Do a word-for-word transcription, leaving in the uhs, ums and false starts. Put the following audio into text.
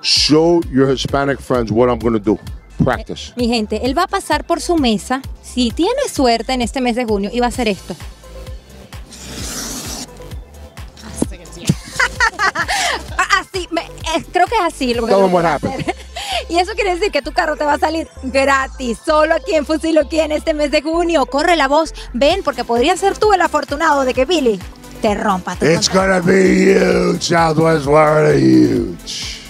Show your Hispanic friends what I'm going to do. Practice. Mi gente, él va a pasar por su mesa, si tiene suerte en este mes de junio, y va a hacer esto. Así, me, eh, creo que es así lo que Tell lo them what voy a happened. hacer. Y eso quiere decir que tu carro te va a salir gratis, solo aquí en Fusiloquía en este mes de junio. Corre la voz, ven, porque podría ser tú el afortunado de que Billy te rompa tu It's contrato. gonna be huge, Southwest Florida, huge.